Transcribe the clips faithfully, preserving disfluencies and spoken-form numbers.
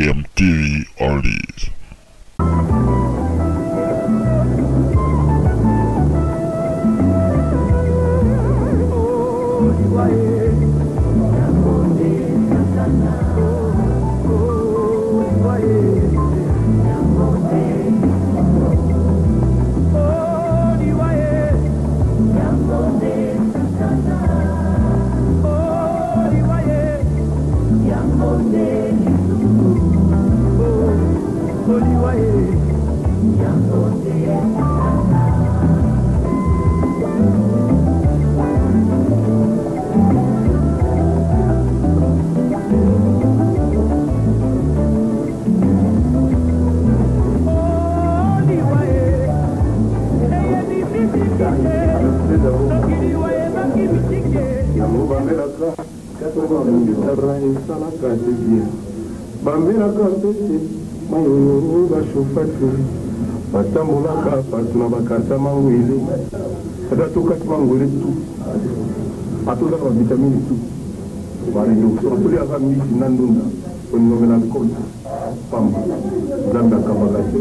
K M T V Oldies. Bambina kampete mayo bashofatu batambulaka patuna bakata mangwele atukati mangwele tu atoza ba vitamine tu bari yo so tuli aka misi nandunda onomena kota pamba zanda kabagati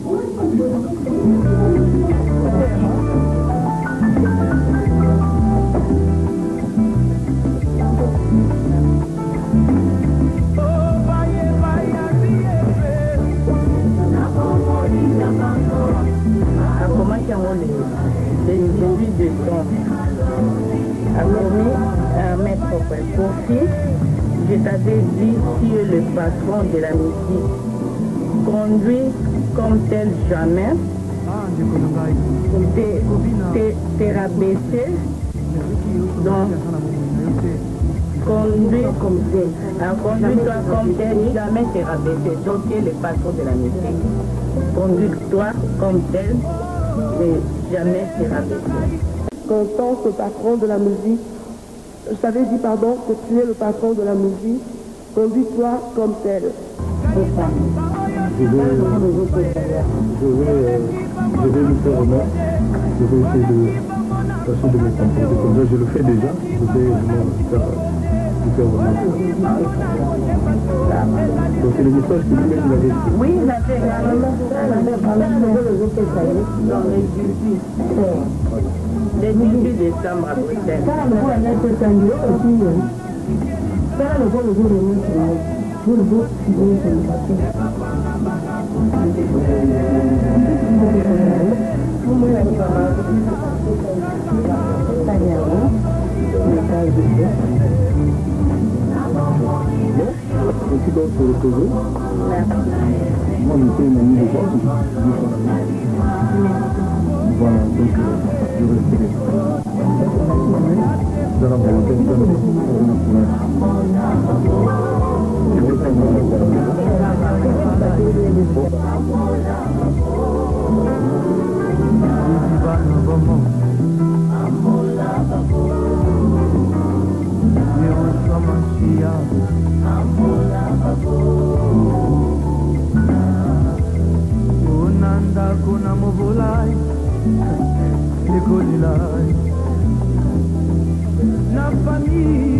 les débits de temps a commis un maître Kofi. Je t'avais dit, tu es le patron de la musique. Conduis comme tel jamais. T'es rabaissé. Donc, conduis comme tel. Conduis-toi comme tel, jamais t'es rabaissé. Donc, tu es le patron de la musique. Conduis-toi comme tel. Mais jamais t'es rabaissé. Content, ce patron de la musique, je t'avais dit, pardon, que tu es le patron de la musique, conduis-toi comme tel. Je vais, je vais, euh, je vais lui faire honneur. Je vais essayer de, façon de me comporter comme ça. Je le fais déjà. Je vais vraiment faire, lui faire honneur. Donc c'est le message que lui-même il avait fait. Oui, il a fait également ça. Il avait parlé de dans les dix-huit. Les dix-huit décembre à Bruxelles. Ça, le coup, elle a été candidate aussi. Ça, le coup, le jour de nous, c'est le jour de nous, c'est le papier. Aussi donc se reposer. Moi, je fais une amie de voix. Voilà, donc je respecte. Dans la volonté de faire Unanda kuna muvulai nikolilai na família